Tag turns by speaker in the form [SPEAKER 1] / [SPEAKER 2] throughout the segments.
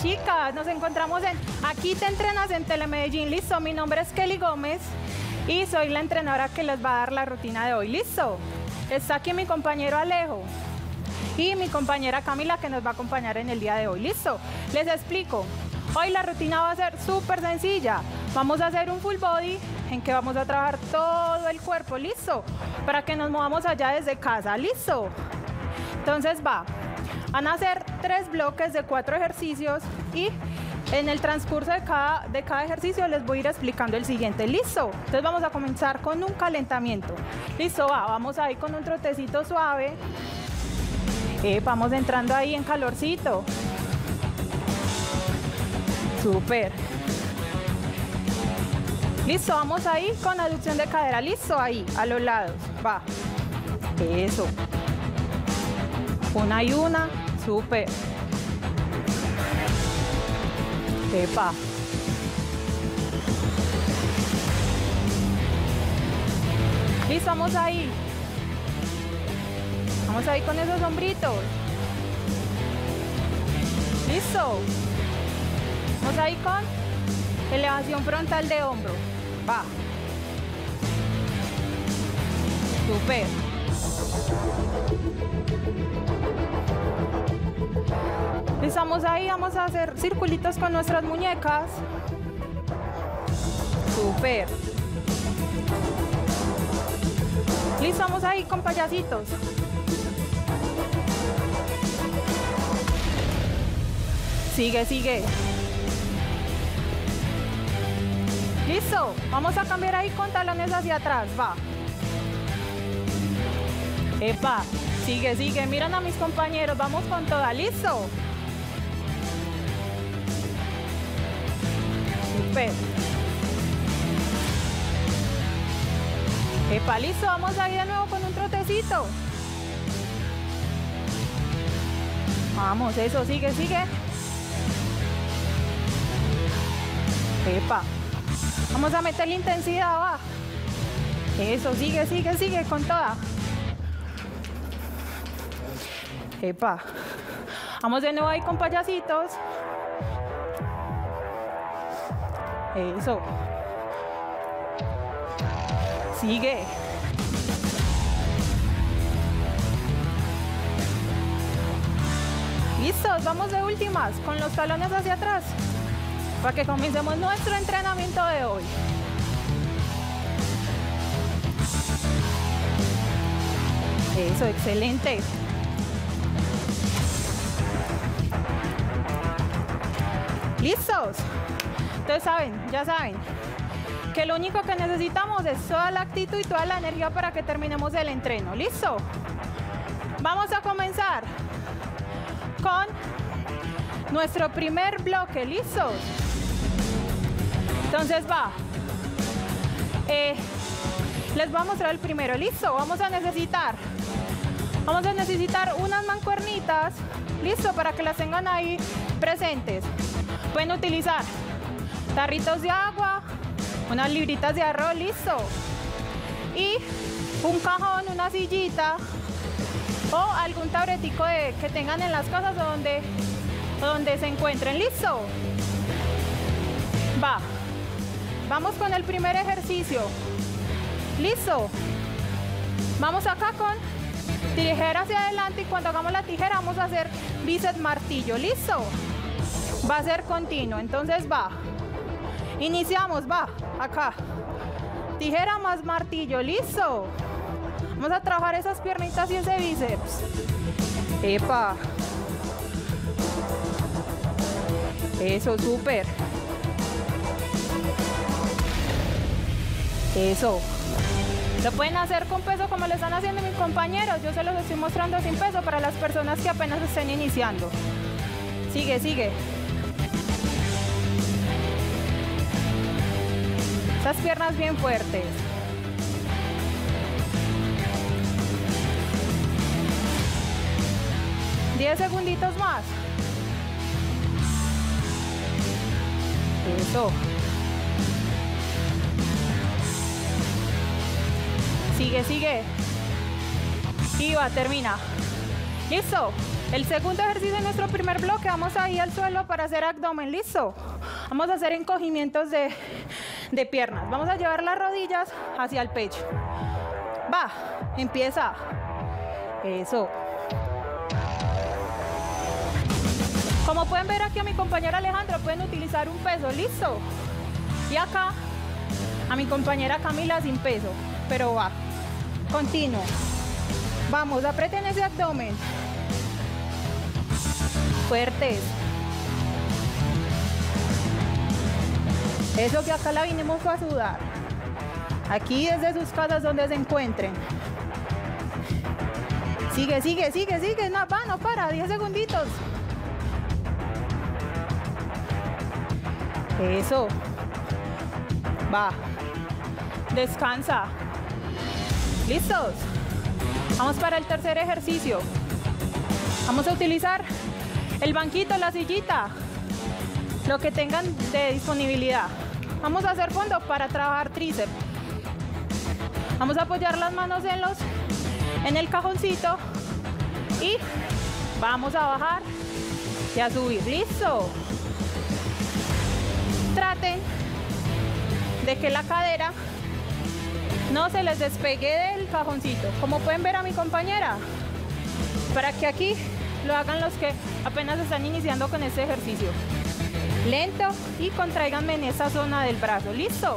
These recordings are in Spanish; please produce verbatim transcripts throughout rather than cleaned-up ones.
[SPEAKER 1] chicas, nos encontramos en Aquí Te Entrenas en Telemedellín. Listo, mi nombre es Kelly Gómez y soy la entrenadora que les va a dar la rutina de hoy. Listo, está aquí mi compañero Alejo y mi compañera Camila, que nos va a acompañar en el día de hoy. Listo, les explico. Hoy la rutina va a ser súper sencilla. Vamos a hacer un full body en que vamos a trabajar todo el cuerpo. Listo, para que nos movamos allá desde casa. Listo, entonces va. Van a hacer tres bloques de cuatro ejercicios y en el transcurso de cada, de cada ejercicio les voy a ir explicando el siguiente. ¿Listo? Entonces vamos a comenzar con un calentamiento. Listo, va, vamos ahí con un trotecito suave. Eh, vamos entrando ahí en calorcito. Súper. Listo, vamos ahí con aducción de cadera. Listo, ahí, a los lados. Va. Eso. Una y una. Súper. Epa. Listo, vamos ahí. Vamos ahí con esos hombritos. Listo. Vamos ahí con elevación frontal de hombro. Va. Súper. Estamos ahí, vamos a hacer circulitos con nuestras muñecas. Súper. Listo, vamos ahí con payasitos. Sigue, sigue. Listo, vamos a cambiar ahí con talones hacia atrás, va. Epa, sigue, sigue, miran a mis compañeros, vamos con toda, listo. Súper. Epa, listo, vamos a ir de nuevo con un trotecito. Vamos, eso, sigue, sigue. Epa. Vamos a meterle intensidad, va. Eso, sigue, sigue, sigue con toda. Epa. Vamos de nuevo ahí con payasitos. Eso. Sigue. Listos, vamos de últimas con los talones hacia atrás para que comencemos nuestro entrenamiento de hoy. Eso, excelente. ¿Listos? Entonces saben, ya saben, que lo único que necesitamos es toda la actitud y toda la energía para que terminemos el entreno. ¿Listo? Vamos a comenzar con nuestro primer bloque. ¿Listos? Entonces va. Eh, les voy a mostrar el primero. ¿Listo? Vamos a necesitar, vamos a necesitar unas mancuernitas. ¿Listo? Para que las tengan ahí presentes. Pueden utilizar tarritos de agua, unas libritas de arroz, listo. Y un cajón, una sillita o algún taburetico de, que tengan en las casas o donde, donde se encuentren, listo. Va. Vamos con el primer ejercicio. Listo. Vamos acá con tijera hacia adelante y cuando hagamos la tijera vamos a hacer bíceps martillo, listo. Va a ser continuo, entonces va. Iniciamos, va, acá. Tijera más martillo, listo. Vamos a trabajar esas piernitas y ese bíceps. Epa. Eso, súper. Eso. Lo pueden hacer con peso como lo están haciendo mis compañeros. Yo se los estoy mostrando sin peso para las personas que apenas estén iniciando. Sigue, sigue. Esas piernas bien fuertes. diez segunditos más. Eso. Sigue, sigue. Y va, termina. Listo. El segundo ejercicio de nuestro primer bloque, vamos a ir al suelo para hacer abdomen, ¿listo? Vamos a hacer encogimientos de, de piernas. Vamos a llevar las rodillas hacia el pecho. Va, empieza. Eso. Como pueden ver aquí a mi compañera Alejandra, pueden utilizar un peso, ¿listo? Y acá, a mi compañera Camila sin peso, pero va. Continuo. Vamos, aprieten ese abdomen. Fuertes. Eso que acá la vinimos a sudar. Aquí desde sus casas donde se encuentren. Sigue, sigue, sigue, sigue. No, va, no para. diez segunditos. Eso. Va. Descansa. ¿Listos? Vamos para el tercer ejercicio. Vamos a utilizar el banquito, la sillita, lo que tengan de disponibilidad. Vamos a hacer fondo para trabajar tríceps. Vamos a apoyar las manos en, los, en el cajoncito y vamos a bajar y a subir. ¿Listo? Traten de que la cadera no se les despegue del cajoncito, como pueden ver a mi compañera, para que aquí lo hagan los que apenas están iniciando con este ejercicio. Lento y contráiganme en esa zona del brazo. ¿Listo?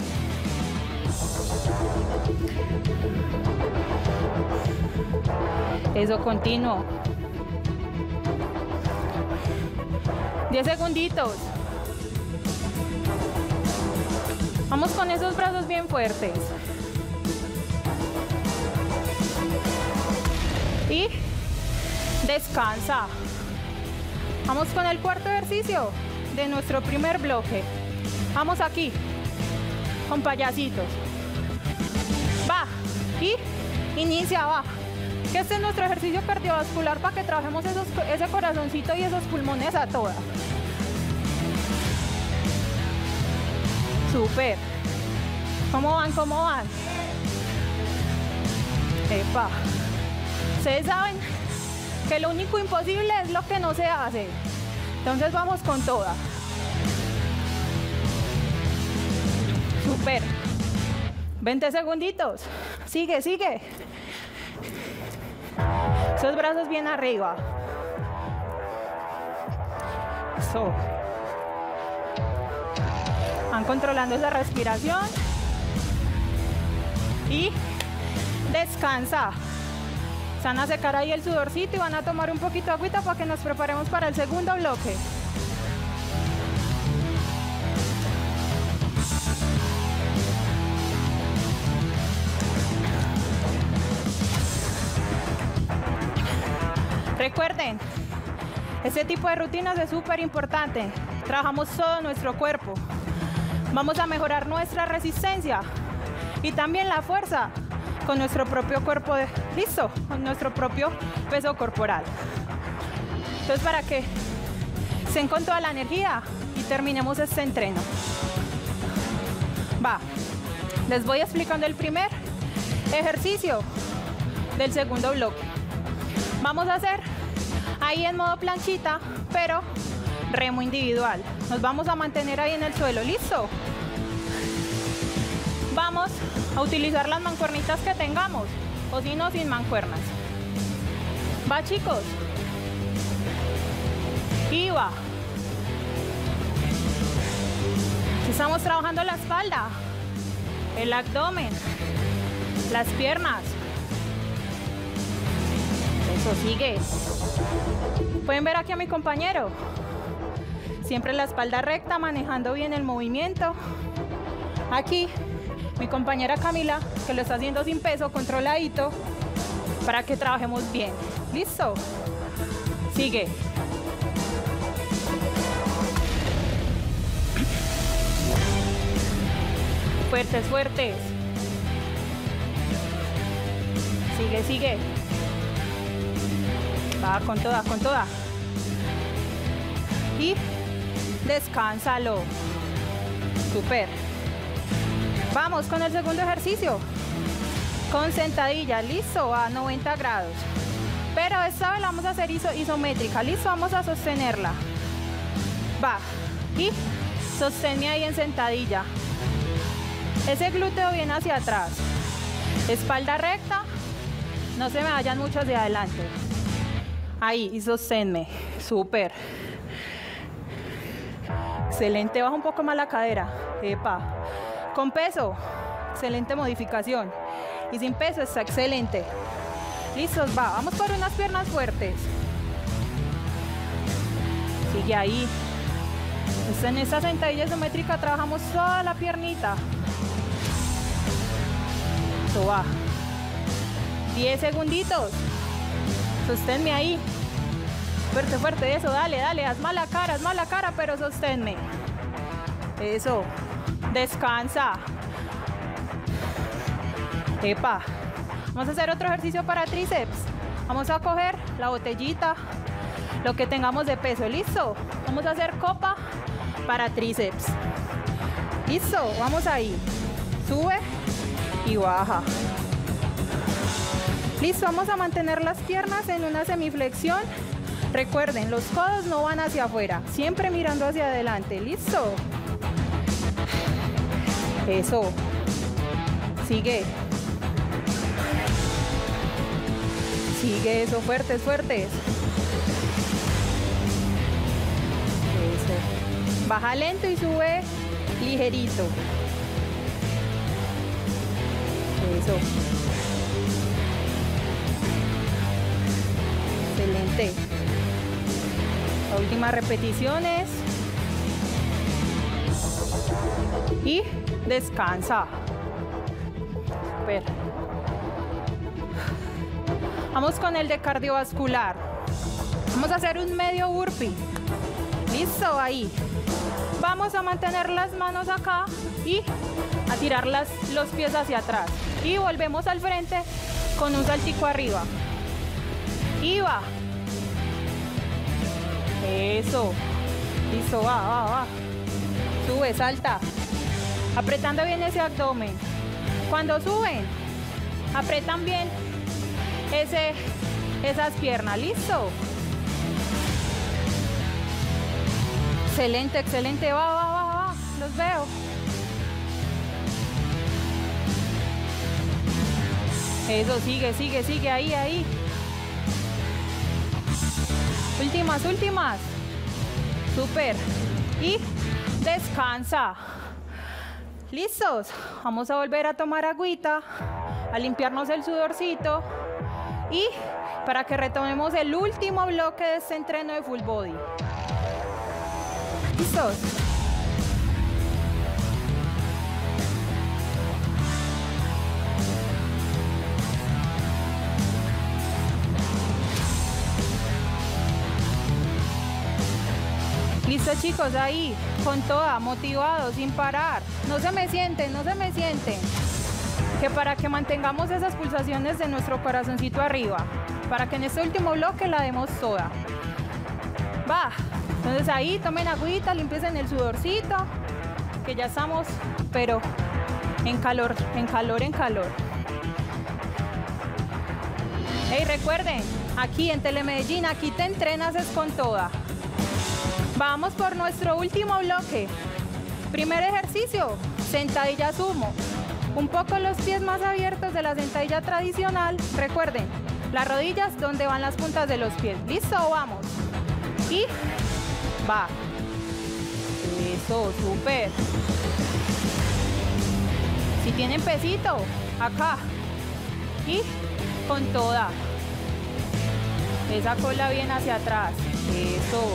[SPEAKER 1] Eso, continuo. diez segunditos. Vamos con esos brazos bien fuertes. Y descansa. Vamos con el cuarto ejercicio de nuestro primer bloque. Vamos aquí, con payasitos. Va, y inicia, va. Que este es nuestro ejercicio cardiovascular para que trabajemos esos, ese corazoncito y esos pulmones a toda. Súper. ¿Cómo van? ¿Cómo van? Epa. Ustedes saben que lo único imposible es lo que no se hace. Entonces vamos con toda. Súper. veinte segunditos. Sigue, sigue. Esos brazos bien arriba. Eso. Van controlando esa respiración. Y descansa. Se van a secar ahí el sudorcito y van a tomar un poquito de agüita para que nos preparemos para el segundo bloque. Recuerden, este tipo de rutinas es súper importante. Trabajamos todo nuestro cuerpo. Vamos a mejorar nuestra resistencia y también la fuerza con nuestro propio cuerpo, de, listo, con nuestro propio peso corporal. Entonces, para que estén con toda la energía y terminemos este entreno. Va, les voy explicando el primer ejercicio del segundo bloque. Vamos a hacer ahí en modo planchita, pero remo individual. Nos vamos a mantener ahí en el suelo, ¿listo? Vamos a utilizar las mancuernitas que tengamos, o si no, sin mancuernas. Va, chicos. Y va. Estamos trabajando la espalda, el abdomen, las piernas. Eso, sigue. Pueden ver aquí a mi compañero. Siempre la espalda recta, manejando bien el movimiento. Aquí, mi compañera Camila, que lo está haciendo sin peso, controladito, para que trabajemos bien. ¿Listo? Sigue. Fuertes, fuertes. Sigue, sigue. Va con toda, con toda. Y descánsalo. Súper. Vamos con el segundo ejercicio. Con sentadilla, listo, a noventa grados. Pero esta vez la vamos a hacer iso isométrica. Listo, vamos a sostenerla. Va. Y sosténme ahí en sentadilla. Ese glúteo viene hacia atrás. Espalda recta. No se me vayan mucho hacia adelante. Ahí, y sosténme. Súper. Excelente. Baja un poco más la cadera. Epa. Con peso. Excelente modificación. Y sin peso está excelente. Listos, va. Vamos por unas piernas fuertes. Sigue ahí. En esta sentadilla isométrica trabajamos toda la piernita. Eso va. diez segunditos. Sosténme ahí. Fuerte, fuerte, eso, dale, dale. Haz mala cara, haz mala cara, pero sosténme. Eso. Descansa. Epa. Vamos a hacer otro ejercicio para tríceps. Vamos a coger la botellita, lo que tengamos de peso. ¿Listo? Vamos a hacer copa para tríceps. ¿Listo? Vamos ahí. Sube y baja. Listo, vamos a mantener las piernas en una semiflexión. Recuerden, los codos no van hacia afuera, siempre mirando hacia adelante. ¿Listo? Eso. Sigue. Sigue eso, fuertes, fuertes. Eso. Baja lento y sube ligerito. Eso. Excelente. La última repeticiones. Y descansa. Super. Vamos con el de cardiovascular. Vamos a hacer un medio burpee. Listo, ahí. Vamos a mantener las manos acá y a tirar las, los pies hacia atrás. Y volvemos al frente con un saltico arriba. Y va. Eso. Listo, va, va, va. Sube, salta. Apretando bien ese abdomen. Cuando suben, apretan bien ese, esas piernas. ¿Listo? Excelente, excelente. Va, va, va, va. Los veo. Eso, sigue, sigue, sigue. Ahí, ahí. Últimas, últimas. Súper. Y descansa. ¿Listos? Vamos a volver a tomar agüita, a limpiarnos el sudorcito y para que retomemos el último bloque de este entreno de full body. ¿Listos? Listo, chicos, ahí, con toda, motivados, sin parar. No se me sienten, no se me sienten. Que para que mantengamos esas pulsaciones de nuestro corazoncito arriba, para que en este último bloque la demos toda. Va, entonces ahí, tomen agüita, limpiecen el sudorcito, que ya estamos, pero en calor, en calor, en calor. Hey, recuerden, aquí en Telemedellín, aquí te entrenas es con toda. Vamos por nuestro último bloque. Primer ejercicio, sentadilla sumo. Un poco los pies más abiertos de la sentadilla tradicional. Recuerden, las rodillas donde van las puntas de los pies. ¿Listo? Vamos. Y va. Eso, súper. Si tienen pesito, acá. Y con toda. Esa cola bien hacia atrás. Eso.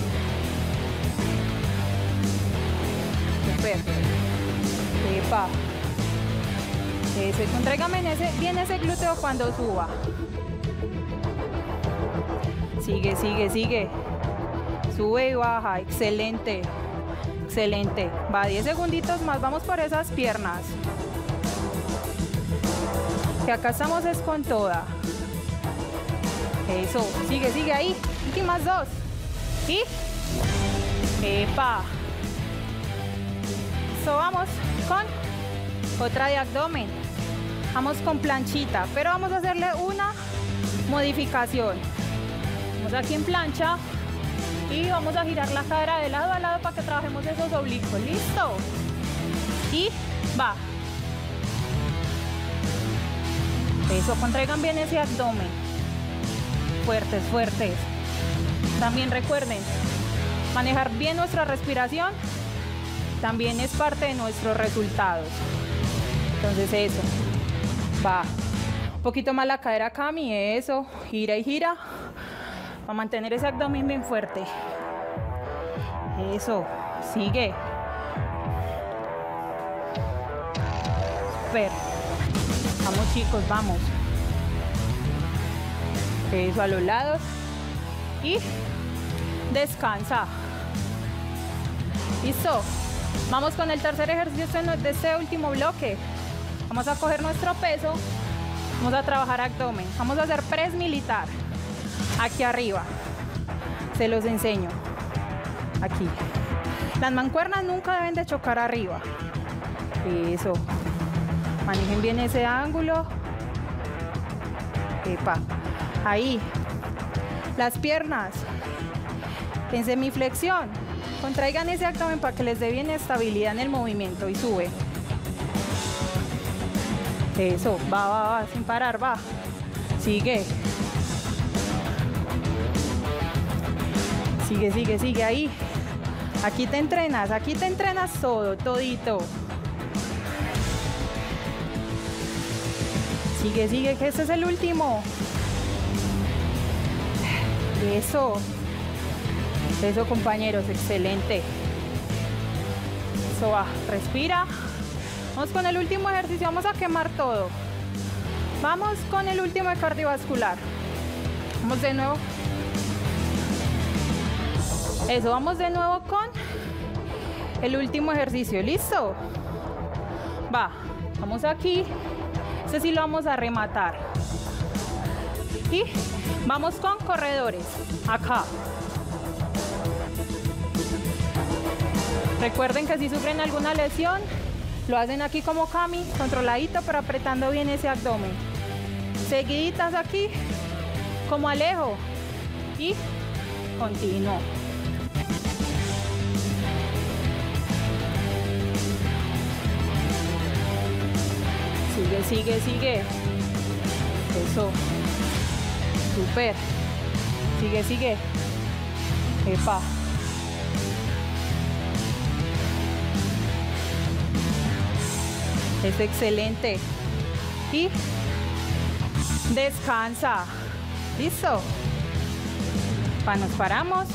[SPEAKER 1] Epa. Eso, contráigame ese, bien ese glúteo cuando suba. Sigue, sigue, sigue. Sube y baja. Excelente. Excelente. Va, diez segunditos más. Vamos por esas piernas. Que acá estamos es con toda. Eso. Sigue, sigue ahí. Últimas dos. Y. Epa. So, vamos con otra de abdomen. Vamos con planchita, pero vamos a hacerle una modificación. Vamos aquí en plancha y vamos a girar la cadera de lado a lado para que trabajemos esos oblicuos. ¿Listo? Y va. Eso, contraigan bien ese abdomen. Fuertes, fuertes. También recuerden, manejar bien nuestra respiración también es parte de nuestros resultados. Entonces eso, va. Un poquito más la cadera, Cami, eso. Gira y gira. Para mantener ese abdomen bien fuerte. Eso, sigue. Super. Vamos chicos, vamos. Eso a los lados. Y descansa. Listo. Vamos con el tercer ejercicio de este último bloque. Vamos a coger nuestro peso. Vamos a trabajar abdomen. Vamos a hacer press militar. Aquí arriba. Se los enseño. Aquí. Las mancuernas nunca deben de chocar arriba. Eso. Manejen bien ese ángulo. Epa. Ahí. Las piernas en semiflexión. Contraigan ese abdomen para que les dé bien estabilidad en el movimiento y sube. Eso, va, va, va, sin parar, va. Sigue. Sigue, sigue, sigue ahí. Aquí te entrenas, aquí te entrenas todo, todito. Sigue, sigue, que este es el último. Eso. Eso, compañeros, excelente. Eso va, respira. Vamos con el último ejercicio, vamos a quemar todo. Vamos con el último de cardiovascular. Vamos de nuevo. Eso, vamos de nuevo con el último ejercicio. ¿Listo? Va, vamos aquí. Este sí lo vamos a rematar. Y vamos con corredores. Acá. Recuerden que si sufren alguna lesión, lo hacen aquí como Cami, controladito, pero apretando bien ese abdomen. Seguiditas aquí, como Alejo. Y continuo. Sigue, sigue, sigue. Eso. Súper. Sigue, sigue. Epa. Es excelente. Y descansa. ¿Listo? Pa, nos paramos.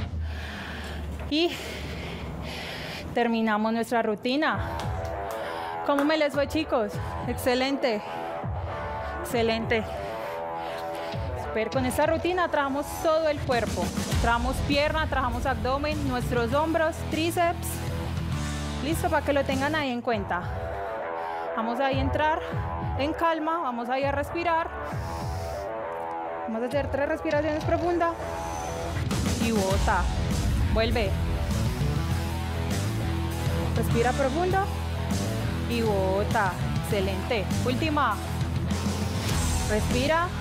[SPEAKER 1] Y terminamos nuestra rutina. ¿Cómo me les fue, chicos? Excelente. Excelente. Super. Con esta rutina trabajamos todo el cuerpo. Trabajamos pierna, trabajamos abdomen, nuestros hombros, tríceps. Listo, para que lo tengan ahí en cuenta. Vamos ahí a entrar en calma, vamos ahí a respirar. Vamos a hacer tres respiraciones profundas. Y bota. Vuelve. Respira profundo. Y bota. Excelente. Última. Respira.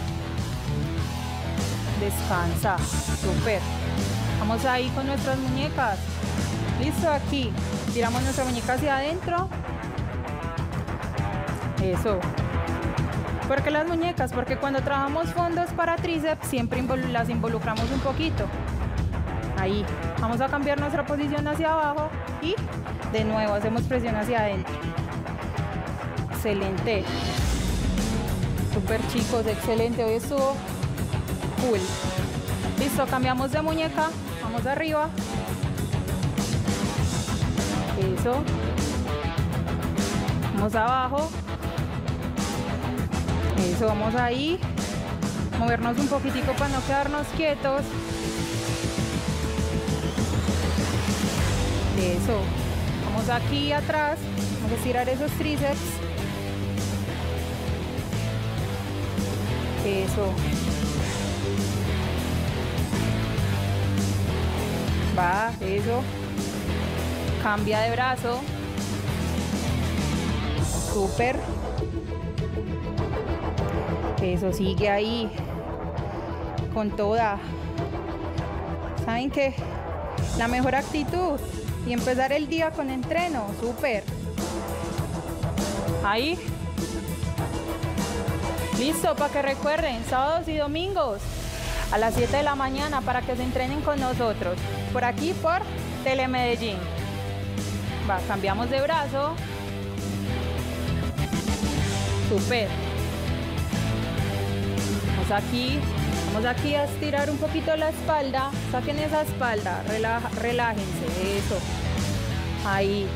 [SPEAKER 1] Descansa. Súper. Vamos ahí con nuestras muñecas. Listo, aquí. Tiramos nuestra muñeca hacia adentro. Eso. ¿Por qué las muñecas? Porque cuando trabajamos fondos para tríceps siempre invol- las involucramos un poquito. Ahí. Vamos a cambiar nuestra posición hacia abajo y de nuevo hacemos presión hacia adentro. Excelente. Súper, chicos, excelente. Hoy estuvo cool. Listo, cambiamos de muñeca. Vamos arriba. Eso. Vamos abajo. Eso, vamos ahí. Movernos un poquitico para no quedarnos quietos. Eso. Vamos aquí atrás. Vamos a estirar esos tríceps. Eso. Va, eso. Cambia de brazo. Súper. Eso, sigue ahí. con toda. ¿Saben qué? La mejor actitud y empezar el día con entreno, súper. Ahí. Listo, para que recuerden, sábados y domingos a las siete de la mañana para que se entrenen con nosotros. Por aquí, por Telemedellín. Va, cambiamos de brazo. Súper. Vamos aquí. Vamos aquí a estirar un poquito la espalda. Saquen esa espalda. Relaja, relájense. Eso. Ahí.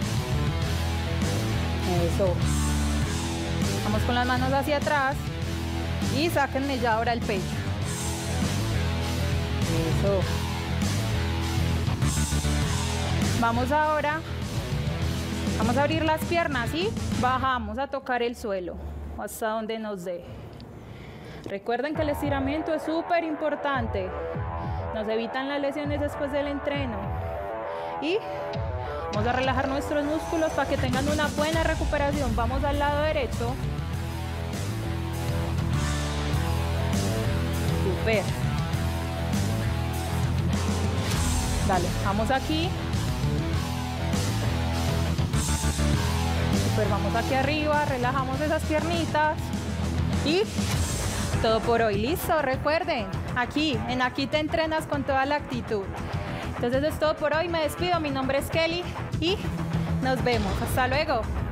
[SPEAKER 1] Eso. Vamos con las manos hacia atrás. Y sáquenme ya ahora el pecho. Eso. Vamos ahora. Vamos a abrir las piernas y bajamos a tocar el suelo hasta donde nos dé. Recuerden que el estiramiento es súper importante. Nos evitan las lesiones después del entreno. Y vamos a relajar nuestros músculos para que tengan una buena recuperación. Vamos al lado derecho. Súper. Dale, vamos aquí. Súper, vamos aquí arriba, relajamos esas piernitas. Y todo por hoy, listo, recuerden, aquí, en Aquí Te Entrenas con toda la actitud. Entonces es todo por hoy, me despido, mi nombre es Kelly y nos vemos, hasta luego.